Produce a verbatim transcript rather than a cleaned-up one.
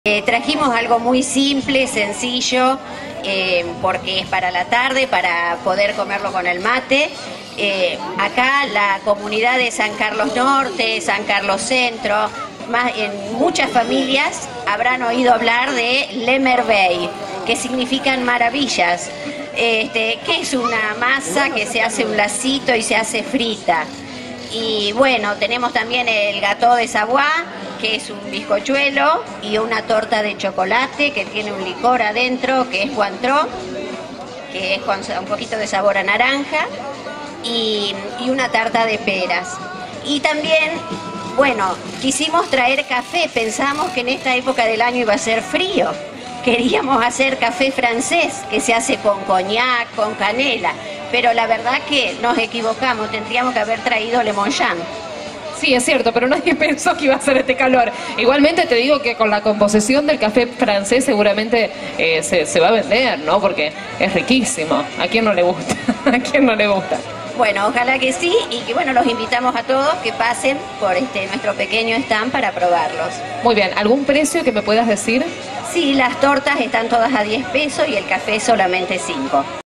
Eh, trajimos algo muy simple, sencillo, eh, porque es para la tarde, para poder comerlo con el mate. Eh, acá la comunidad de San Carlos Norte, San Carlos Centro, más, en muchas familias habrán oído hablar de Le Merveille, que significan maravillas, este, que es una masa que se hace un lacito y se hace frita. Y bueno, tenemos también el gâteau de Savoie, que es un bizcochuelo, y una torta de chocolate que tiene un licor adentro, que es Cointreau, que es con un poquito de sabor a naranja, y, y una tarta de peras. Y también, bueno, quisimos traer café, pensamos que en esta época del año iba a ser frío. Queríamos hacer café francés, que se hace con coñac, con canela, pero la verdad que nos equivocamos, tendríamos que haber traído Lemon-Jean. Sí, es cierto, pero nadie pensó que iba a ser este calor. Igualmente te digo que con la composición del café francés seguramente eh, se, se va a vender, ¿no? Porque es riquísimo. ¿A quién no le gusta? ¿A quién no le gusta? Bueno, ojalá que sí, y que bueno, los invitamos a todos que pasen por este nuestro pequeño stand para probarlos. Muy bien, ¿algún precio que me puedas decir? Sí, las tortas están todas a diez pesos y el café solamente cinco.